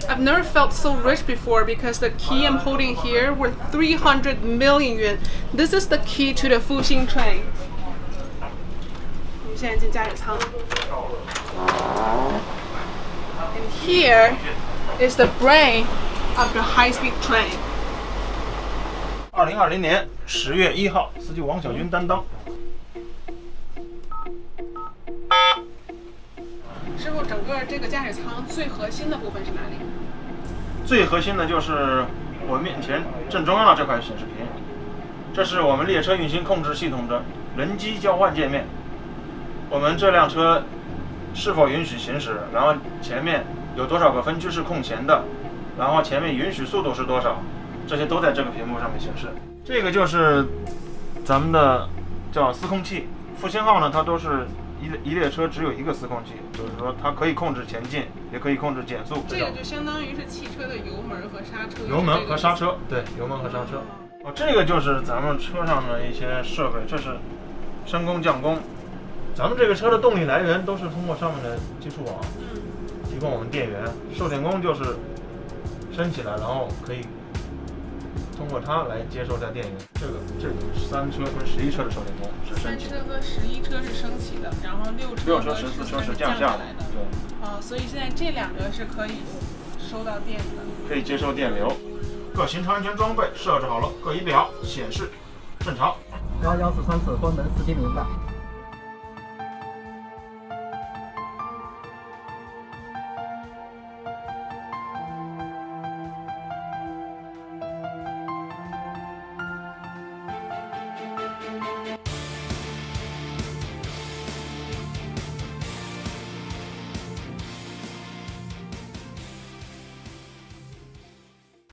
I've never felt so rich before because the key I'm holding here were 300 million yuan. This is the key to the Fuxing train. 我们现在进驾驶舱。And here is the brain of the high-speed train. 2020年10月1号，司机王小军担当。 师傅，整个这个驾驶舱最核心的部分是哪里？ 最核心的就是我面前正中央的这块显示屏，这是我们列车运行控制系统的人机交换界面。我们这辆车是否允许行驶，然后前面有多少个分区是空闲的，然后前面允许速度是多少，这些都在这个屏幕上面显示。这个就是咱们的叫司控器。复兴号呢，它都是一列车只有一个司控器，就是说它可以控制前进，也可以控制减速。 这个就相当于是汽车的油门和刹车。 油门和刹车，对，油门和刹车。哦，这个就是咱们车上的一些设备，这是升功降功。咱们这个车的动力来源都是通过上面的接触网提供我们电源，受电弓就是升起来，然后可以通过它来接收这电源。这3车跟11车的受电弓是升起的。3 车和11车是升起的，然后6车和14车是降下来的。对。所以现在这2个是可以收到电的， 可以接收电流。各行车安全装备设置好了，各仪表显示正常。 1143次关门，司机明白。